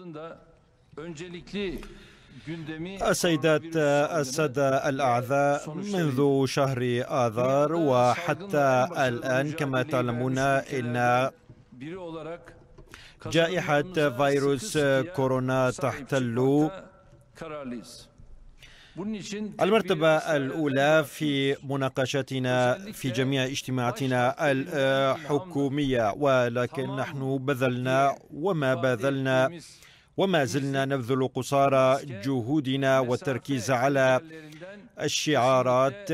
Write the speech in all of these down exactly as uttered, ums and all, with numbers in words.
السيدات السادة الأعزاء، منذ شهر آذار وحتى الآن كما تعلمون إن جائحة فيروس كورونا تحتل المرتبة الأولى في مناقشتنا في جميع اجتماعاتنا الحكومية، ولكن نحن بذلنا وما بذلنا وما زلنا نبذل قصارى جهودنا والتركيز على الشعارات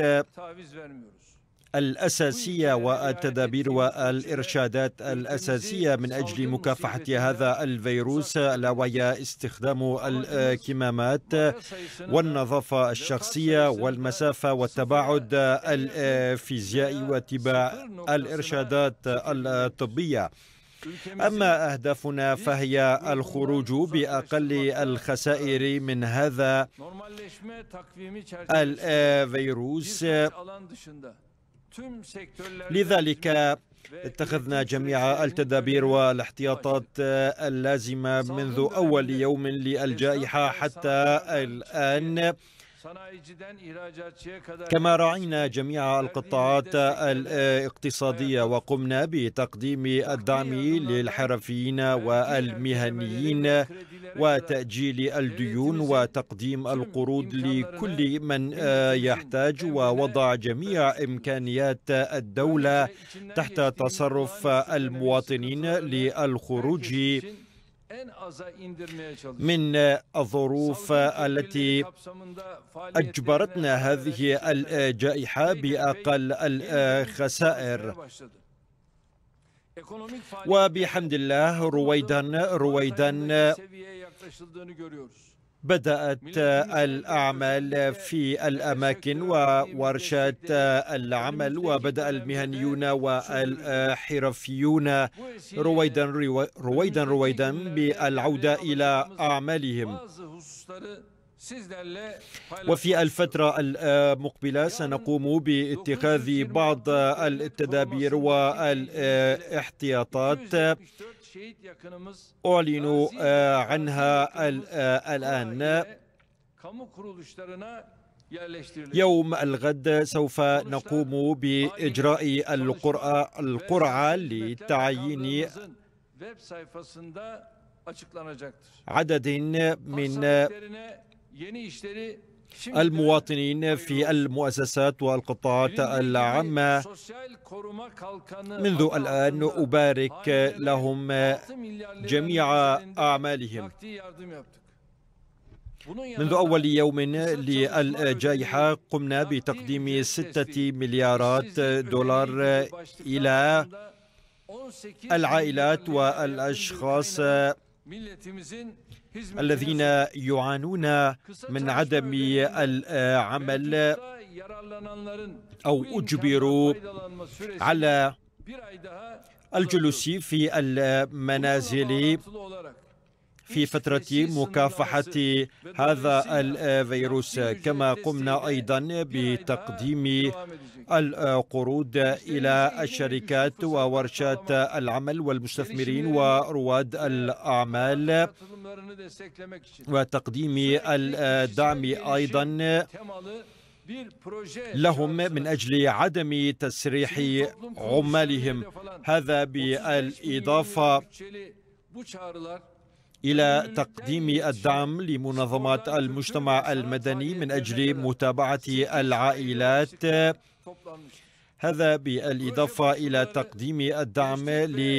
الأساسية والتدابير والإرشادات الأساسية من أجل مكافحة هذا الفيروس، ألا وهي استخدام الكمامات والنظافة الشخصية والمسافة والتباعد الفيزيائي واتباع الإرشادات الطبية. أما أهدافنا فهي الخروج بأقل الخسائر من هذا الفيروس. لذلك اتخذنا جميع التدابير والاحتياطات اللازمة منذ أول يوم للجائحة حتى الآن، كما راعينا جميع القطاعات الاقتصادية وقمنا بتقديم الدعم للحرفيين والمهنيين وتأجيل الديون وتقديم القروض لكل من يحتاج، ووضع جميع إمكانيات الدولة تحت تصرف المواطنين للخروج من الظروف التي أجبرتنا هذه الجائحة بأقل الخسائر. وبحمد الله رويدا رويدا بدأت الأعمال في الأماكن وورشات العمل، وبدأ المهنيون والحرفيون رويدا رويدا رويدا بالعودة إلى أعمالهم. وفي الفترة المقبلة سنقوم باتخاذ بعض التدابير والاحتياطات أعلن عنها الآن. يوم الغد سوف نقوم بإجراء القرعة لتعيين عدد من المواطنين في المؤسسات والقطاعات العامة. منذ الآن أبارك لهم جميع أعمالهم. منذ أول يوم للجائحة قمنا بتقديم ستة مليارات دولار إلى العائلات والأشخاص الذين يعانون من عدم العمل أو أجبروا على الجلوس في المنازل في فترة مكافحة هذا الفيروس. كما قمنا أيضا بتقديم القروض إلى الشركات وورشات العمل والمستثمرين ورواد الأعمال، وتقديم الدعم أيضا لهم من أجل عدم تسريح عمالهم. هذا بالإضافة إلى تقديم الدعم لمنظمات المجتمع المدني من أجل متابعة العائلات. هذا بالإضافة إلى تقديم الدعم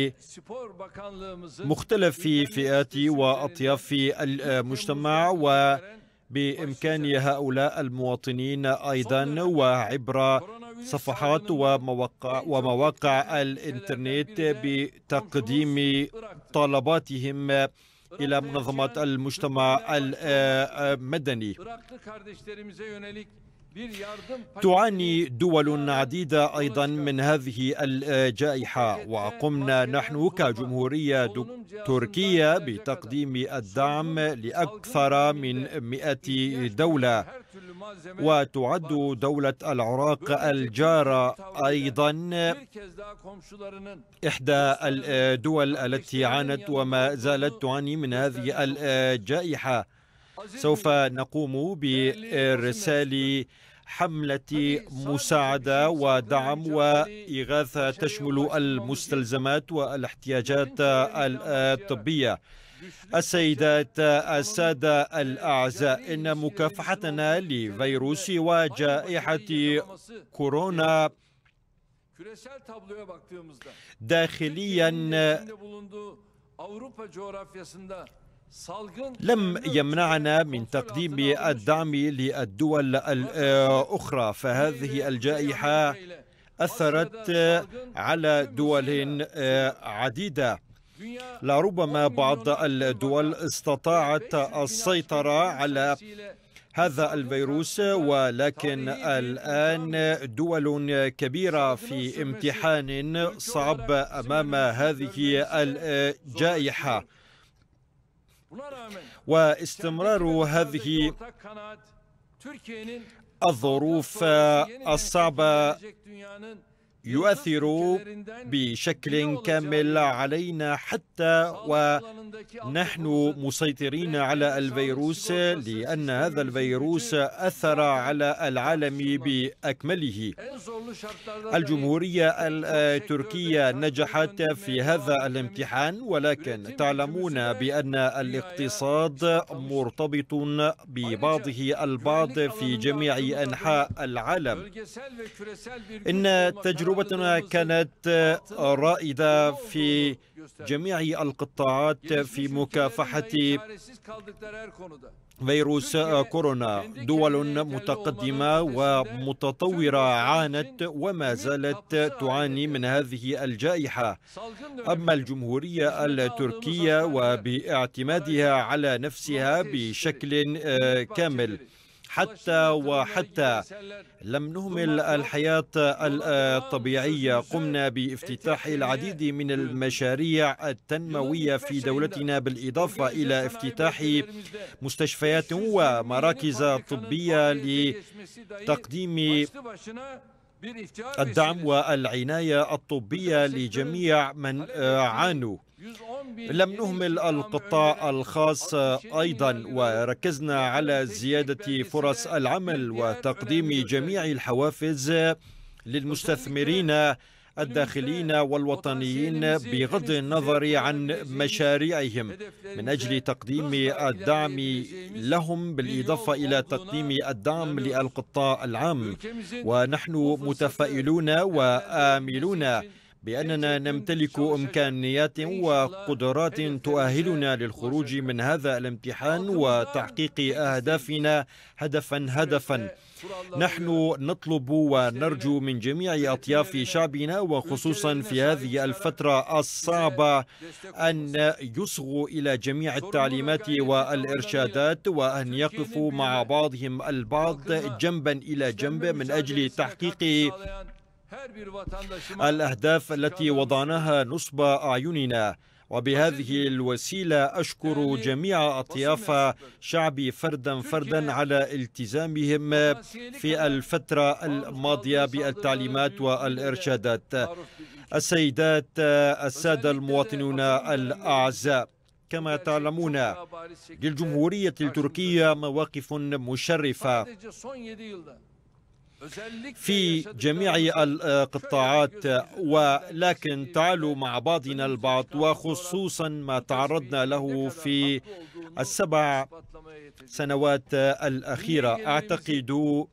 لمختلف فئات وأطياف المجتمع، وبإمكان هؤلاء المواطنين أيضا وعبر صفحات ومواقع, ومواقع الإنترنت بتقديم طلباتهم إلى منظمات المجتمع المدني. تعاني دول عديدة أيضا من هذه الجائحة، وقمنا نحن كجمهورية تركيا بتقديم الدعم لأكثر من مئة دولة، وتعد دولة العراق الجارة أيضا إحدى الدول التي عانت وما زالت تعاني من هذه الجائحة. سوف نقوم بإرسال حملة مساعدة ودعم وإغاثة تشمل المستلزمات والاحتياجات الطبية. السيدات السادة الأعزاء، إن مكافحتنا لفيروس وجائحة كورونا داخليا لم يمنعنا من تقديم الدعم للدول الأخرى، فهذه الجائحة أثرت على دول عديدة. لربما بعض الدول استطاعت السيطرة على هذا الفيروس، ولكن الآن دول كبيرة في امتحان صعب أمام هذه الجائحة، واستمرار هذه الظروف الصعبة يؤثر بشكل كامل علينا حتى ونحن مسيطرين على الفيروس، لأن هذا الفيروس أثر على العالم بأكمله. الجمهورية التركية نجحت في هذا الامتحان، ولكن تعلمون بأن الاقتصاد مرتبط ببعضه البعض في جميع أنحاء العالم. إن تجربة تجربتنا كانت رائدة في جميع القطاعات في مكافحة فيروس كورونا. دول متقدمة ومتطورة عانت وما زالت تعاني من هذه الجائحة. أما الجمهورية التركية وباعتمادها على نفسها بشكل كامل، حتى وحتى لم نهمل الحياة الطبيعية. قمنا بافتتاح العديد من المشاريع التنموية في دولتنا، بالإضافة إلى افتتاح مستشفيات ومراكز طبية لتقديم الدعم والعناية الطبية لجميع من عانوا. لم نهمل القطاع الخاص أيضا، وركزنا على زيادة فرص العمل وتقديم جميع الحوافز للمستثمرين الداخليين والوطنيين بغض النظر عن مشاريعهم، من أجل تقديم الدعم لهم بالإضافة إلى تقديم الدعم للقطاع العام. ونحن متفائلون وآملون بأننا نمتلك إمكانيات وقدرات تؤهلنا للخروج من هذا الامتحان وتحقيق أهدافنا هدفا هدفا. نحن نطلب ونرجو من جميع أطياف شعبنا، وخصوصا في هذه الفترة الصعبة، أن يصغوا إلى جميع التعليمات والإرشادات، وأن يقفوا مع بعضهم البعض جنبا إلى جنب من أجل تحقيق الأهداف التي وضعناها نصب أعيننا. وبهذه الوسيلة أشكر جميع أطياف شعبي فردا فردا على التزامهم في الفترة الماضية بالتعليمات والإرشادات. السيدات السادة المواطنون الأعزاء، كما تعلمون للجمهورية التركية مواقف مشرفة في جميع القطاعات، ولكن تعالوا مع بعضنا البعض، وخصوصا ما تعرضنا له في السبع سنوات الأخيرة. أعتقد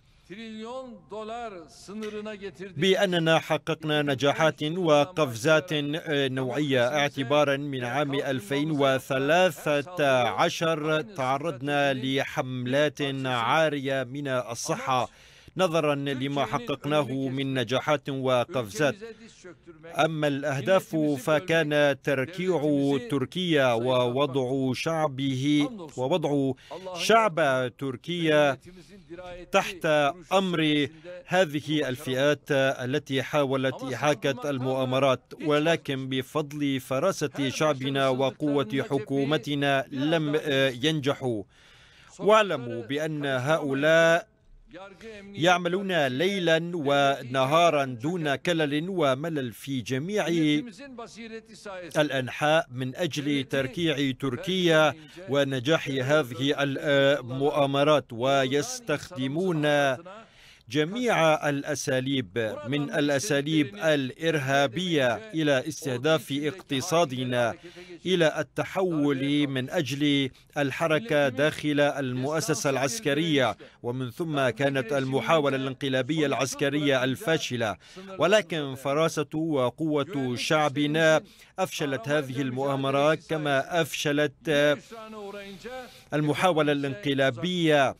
بأننا حققنا نجاحات وقفزات نوعية. اعتبارا من عام ألفين وثلاثة عشر تعرضنا لحملات عارية من الصحة. نظرا لما حققناه من نجاحات وقفزات. أما الأهداف فكان تركيع تركيا ووضع شعبه ووضع شعب تركيا تحت أمر هذه الفئات التي حاولت إحاكة المؤامرات، ولكن بفضل فراسة شعبنا وقوة حكومتنا لم ينجحوا. واعلموا بأن هؤلاء يعملون ليلا ونهارا دون كلل وملل في جميع الأنحاء من أجل تركيع تركيا ونجاح هذه المؤامرات، ويستخدمون جميع الأساليب من الأساليب الإرهابية إلى استهداف اقتصادنا إلى التحول من أجل الحركة داخل المؤسسة العسكرية، ومن ثم كانت المحاولة الانقلابية العسكرية الفاشلة. ولكن فراسة وقوة شعبنا أفشلت هذه المؤامرات كما أفشلت المحاولة الانقلابية،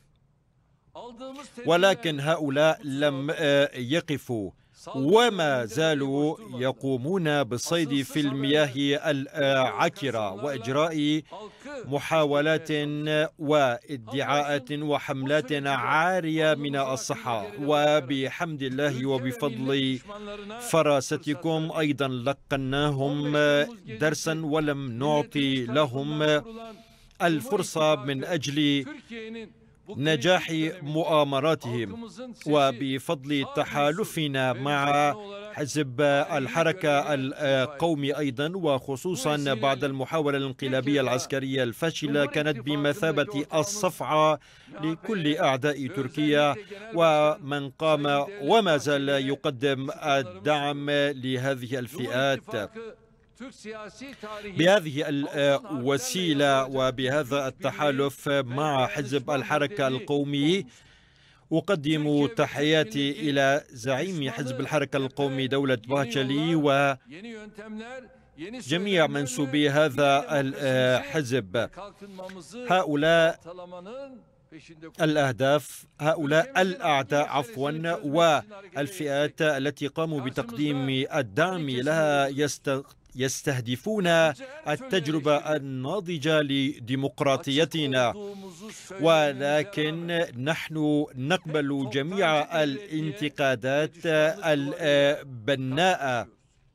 ولكن هؤلاء لم يقفوا وما زالوا يقومون بالصيد في المياه العكرة وإجراء محاولات وادعاءات وحملات عارية من الصحة. وبحمد الله وبفضل فراستكم أيضا لقناهم درسا ولم نعطي لهم الفرصة من أجل نجاح مؤامراتهم. وبفضل تحالفنا مع حزب الحركة القومي أيضا، وخصوصا بعد المحاولة الانقلابية العسكرية الفاشلة، كانت بمثابة الصفعة لكل أعداء تركيا ومن قام وما زال يقدم الدعم لهذه الفئات. بهذه الوسيلة وبهذا التحالف مع حزب الحركة القومي أقدم تحياتي إلى زعيم حزب الحركة القومي دولة باهتشلي وجميع منسوبي هذا الحزب. هؤلاء الأهداف هؤلاء الأعداء عفوا والفئات التي قاموا بتقديم الدعم لها يست يستهدفون التجربة الناضجة لديمقراطيتنا، ولكن نحن نقبل جميع الانتقادات البناءة.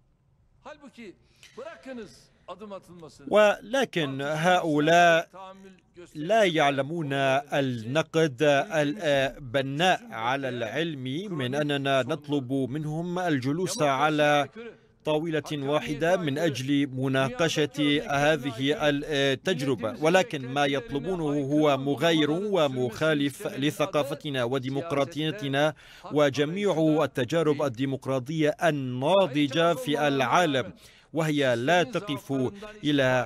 ولكن هؤلاء لا يعلمون النقد البناء، على العلم من أننا نطلب منهم الجلوس على طاولة واحدة من أجل مناقشة هذه التجربة، ولكن ما يطلبونه هو مغاير ومخالف لثقافتنا وديمقراطيتنا وجميع التجارب الديمقراطية الناضجة في العالم، وهي لا تقف إلى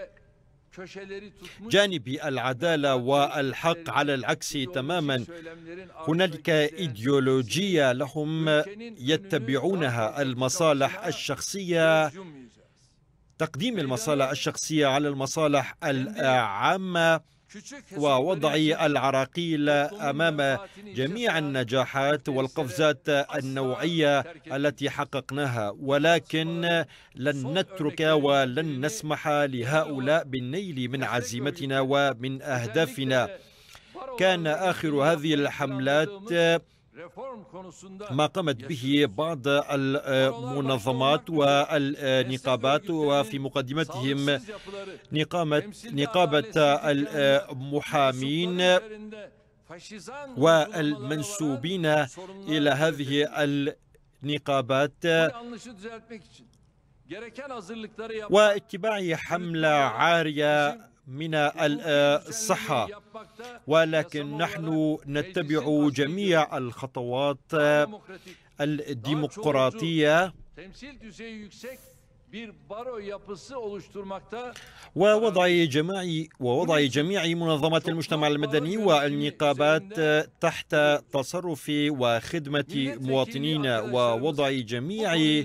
جانب العدالة والحق. على العكس تماما، هنالك إيديولوجية لهم يتبعونها، المصالح الشخصية، تقديم المصالح الشخصية على المصالح العامة، ووضع العراقيل أمام جميع النجاحات والقفزات النوعية التي حققناها. ولكن لن نترك ولن نسمح لهؤلاء بالنيل من عزيمتنا ومن أهدافنا. كان آخر هذه الحملات ما قامت به بعض المنظمات والنقابات، وفي مقدمتهم نقابة نقابة المحامين والمنسوبين إلى هذه النقابات، واتباع حملة عارية من الصحة. ولكن نحن نتبع جميع الخطوات الديمقراطية ووضع جميع ووضع جميع منظمات المجتمع المدني والنقابات تحت تصرف وخدمة مواطنينا، ووضع جميع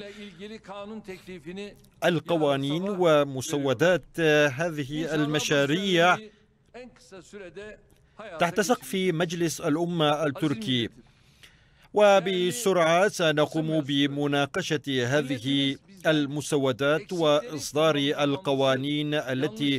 القوانين ومسودات هذه المشاريع تحت سقف مجلس الأمة التركي. وبسرعة سنقوم بمناقشة هذه المسودات وإصدار القوانين التي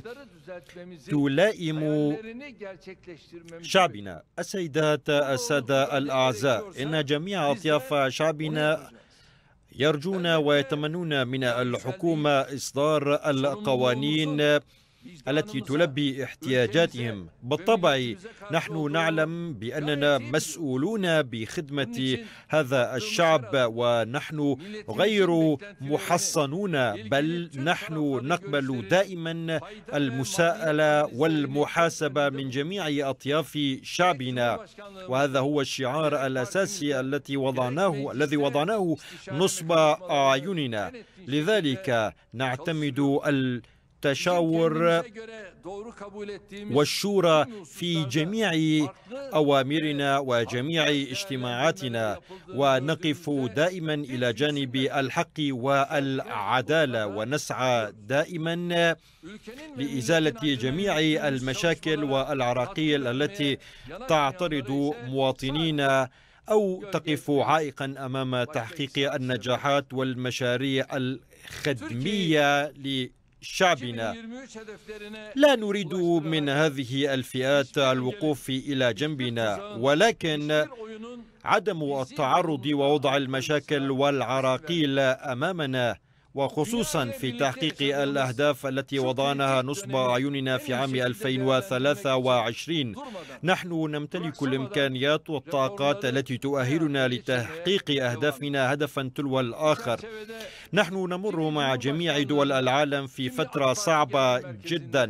تلائم شعبنا. السيدات السادة الأعزاء، إن جميع أطياف شعبنا يرجون ويتمنون من الحكومة إصدار القوانين التي تلبي احتياجاتهم. بالطبع نحن نعلم بأننا مسؤولون بخدمة هذا الشعب، ونحن غير محصنون، بل نحن نقبل دائما المساءلة والمحاسبة من جميع أطياف شعبنا، وهذا هو الشعار الأساسي الذي وضعناه الذي وضعناه نصب أعيننا. لذلك نعتمد ال التشاور والشورى في جميع أوامرنا وجميع اجتماعاتنا، ونقف دائما إلى جانب الحق والعدالة، ونسعى دائما لإزالة جميع المشاكل والعراقيل التي تعترض مواطنينا أو تقف عائقا أمام تحقيق النجاحات والمشاريع الخدمية شعبنا. لا نريد من هذه الفئات الوقوف إلى جنبنا، ولكن عدم التعرض ووضع المشاكل والعراقيل أمامنا، وخصوصا في تحقيق الأهداف التي وضعناها نصب أعيننا في عام ألفين وثلاثة وعشرين. نحن نمتلك الإمكانيات والطاقات التي تؤهلنا لتحقيق أهدافنا هدفا تلو الآخر. نحن نمر مع جميع دول العالم في فترة صعبة جدا،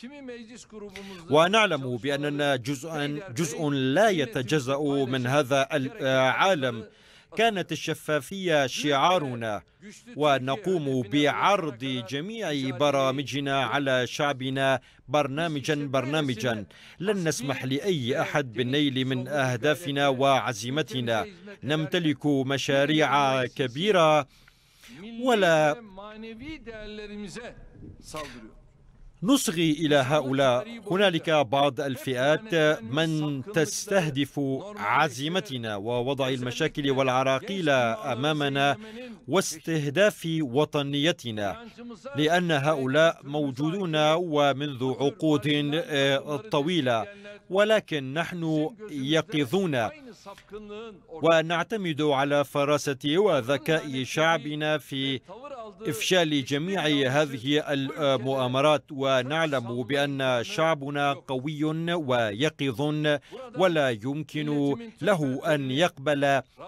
ونعلم بأننا جزء, جزء لا يتجزأ من هذا العالم. كانت الشفافية شعارنا، ونقوم بعرض جميع برامجنا على شعبنا برنامجا برنامجا. لن نسمح لأي أحد بالنيل من أهدافنا وعزيمتنا. نمتلك مشاريع كبيرة، ولا نصغي إلى هؤلاء. هنالك بعض الفئات من تستهدف عزيمتنا ووضع المشاكل والعراقيل أمامنا واستهداف وطنيتنا، لأن هؤلاء موجودون ومنذ عقود طويلة، ولكن نحن يقظون ونعتمد على فراسة وذكاء شعبنا في إفشال جميع هذه المؤامرات، ونعلم بأن شعبنا قوي ويقظ ولا يمكن له أن يقبل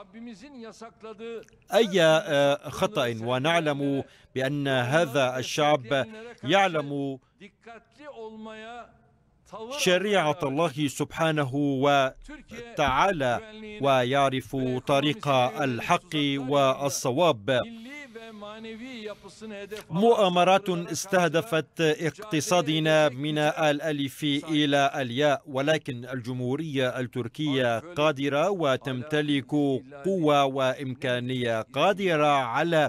أي خطأ، ونعلم بأن هذا الشعب يعلم شريعة الله سبحانه وتعالى، ويعرف طريق الحق والصواب. مؤامرات استهدفت اقتصادنا من الألف إلى الياء، ولكن الجمهورية التركية قادرة وتمتلك قوة وإمكانية قادرة على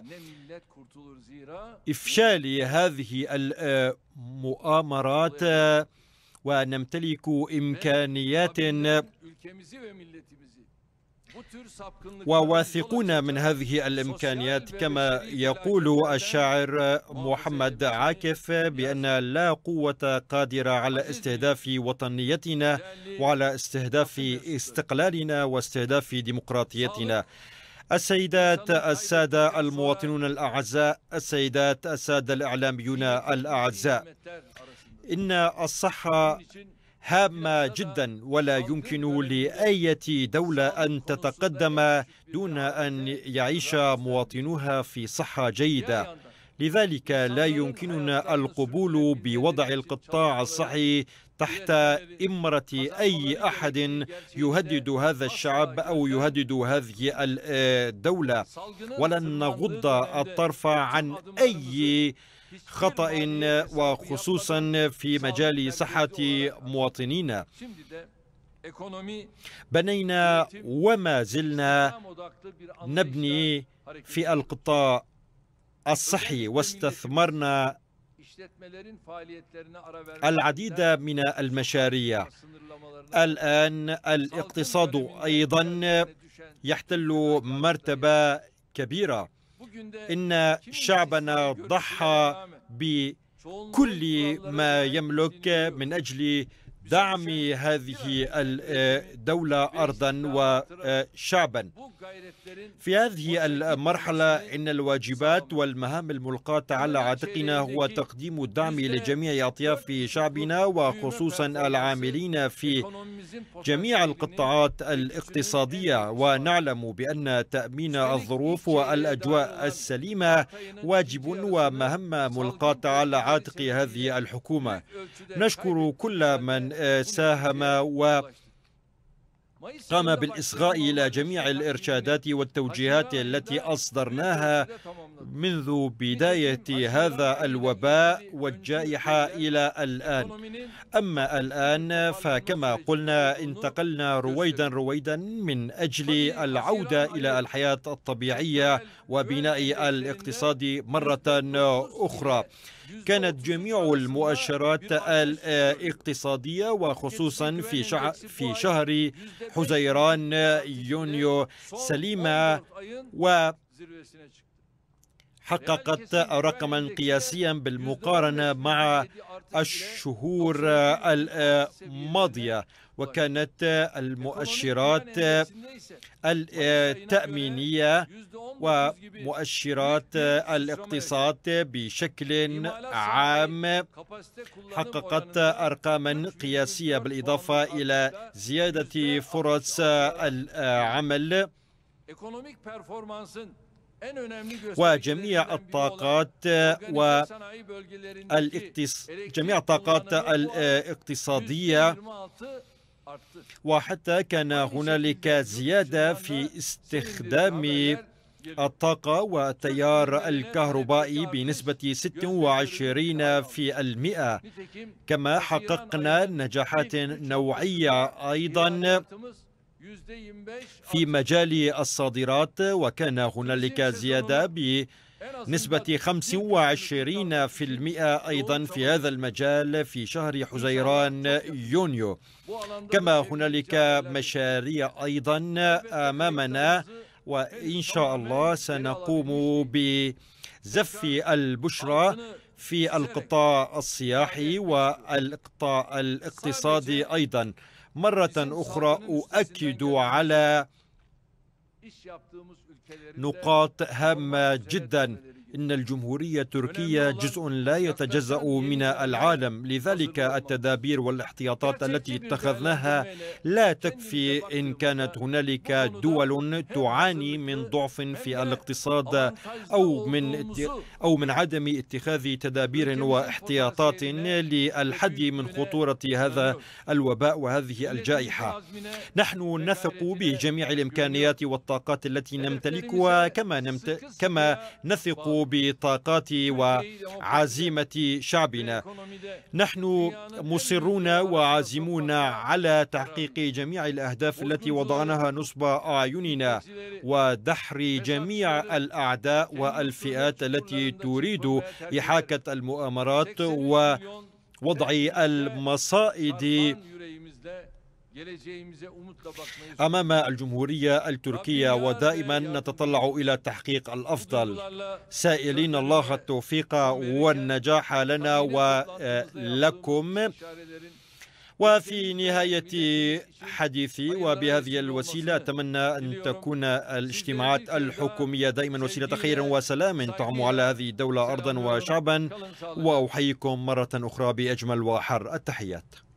إفشال هذه المؤامرات، ونمتلك إمكانيات وواثقون من هذه الإمكانيات. كما يقول الشاعر محمد عاكف بأن لا قوة قادرة على استهداف وطنيتنا وعلى استهداف استقلالنا واستهداف ديمقراطيتنا. السيدات السادة المواطنون الأعزاء، السيدات السادة الإعلاميون الأعزاء، إن الصحة هامة جدا، ولا يمكن لأي دولة أن تتقدم دون أن يعيش مواطنوها في صحة جيدة. لذلك لا يمكننا القبول بوضع القطاع الصحي تحت إمرة أي أحد يهدد هذا الشعب أو يهدد هذه الدولة، ولن نغض الطرف عن أي خطأ، وخصوصا في مجال صحة مواطنينا. بنينا وما زلنا نبني في القطاع الصحي، واستثمرنا العديد من المشاريع. الآن الاقتصاد أيضا يحتل مرتبة كبيرة. إن شعبنا ضحى بكل ما يملك من أجل دعم هذه الدولة أرضا وشعبا. في هذه المرحلة إن الواجبات والمهام الملقاة على عاتقنا هو تقديم الدعم لجميع أطياف شعبنا، وخصوصا العاملين في جميع القطاعات الاقتصادية. ونعلم بأن تأمين الظروف والأجواء السليمة واجب ومهمة ملقاة على عاتق هذه الحكومة. نشكر كل من ساهم وقام بالإصغاء إلى جميع الإرشادات والتوجيهات التي أصدرناها منذ بداية هذا الوباء والجائحة إلى الآن. أما الآن فكما قلنا انتقلنا رويدا رويدا من أجل العودة إلى الحياة الطبيعية وبناء الاقتصاد مرة أخرى. كانت جميع المؤشرات الاقتصادية وخصوصا في شهر في شهر حزيران يونيو سليمة، وحققت رقما قياسيا بالمقارنة مع الشهور الماضية. وكانت المؤشرات التأمينية ومؤشرات الاقتصاد بشكل عام حققت أرقاما قياسية، بالإضافة إلى زيادة فرص العمل. وجميع الطاقات والاقتص... جميع الطاقات الاقتصادية، وحتى كان هنالك زيادة في استخدام الطاقة والتيار الكهربائي بنسبة ستة وعشرين بالمئة. كما حققنا نجاحات نوعية أيضا في مجال الصادرات، وكان هنالك زيادة بنسبة خمسة وعشرين بالمئة أيضا في هذا المجال في شهر حزيران يونيو. كما هنالك مشاريع أيضا أمامنا، وإن شاء الله سنقوم بزف البشرى في القطاع السياحي والقطاع الاقتصادي أيضا. مرة أخرى أؤكد على نقاط هامة جدا. إن الجمهورية التركية جزء لا يتجزأ من العالم، لذلك التدابير والاحتياطات التي اتخذناها لا تكفي إن كانت هنالك دول تعاني من ضعف في الاقتصاد أو من أو من عدم اتخاذ تدابير واحتياطات للحد من خطورة هذا الوباء وهذه الجائحة. نحن نثق بجميع الإمكانيات والطاقات التي نمتلكها، كما نمت... كما نثق بطاقات وعزيمة شعبنا. نحن مصرون وعازمون على تحقيق جميع الأهداف التي وضعناها نصب أعيننا، ودحر جميع الأعداء والفئات التي تريد إحاكة المؤامرات ووضع المصائد أمام الجمهورية التركية. ودائما نتطلع إلى تحقيق الأفضل، سائلين الله التوفيق والنجاح لنا ولكم. وفي نهاية حديثي وبهذه الوسيلة أتمنى أن تكون الاجتماعات الحكومية دائما وسيلة خير وسلام تعم على هذه الدولة أرضا وشعبا. وأحييكم مرة أخرى بأجمل وأحر التحيات.